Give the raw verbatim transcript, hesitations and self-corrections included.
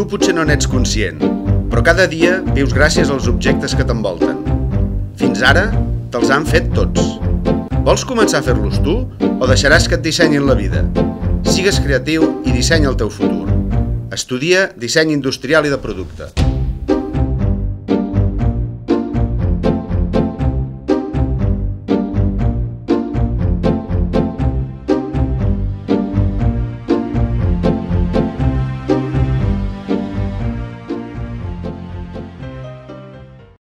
Tu potser no n'ets conscient, però cada dia vius gràcies als objectes que t'envolten. Fins ara, te'ls han fet tots. Vols començar a fer-los tu o deixaràs que et dissenyin la vida? Sigues creatiu i dissenya el teu futur. Estudia disseny industrial i de producte.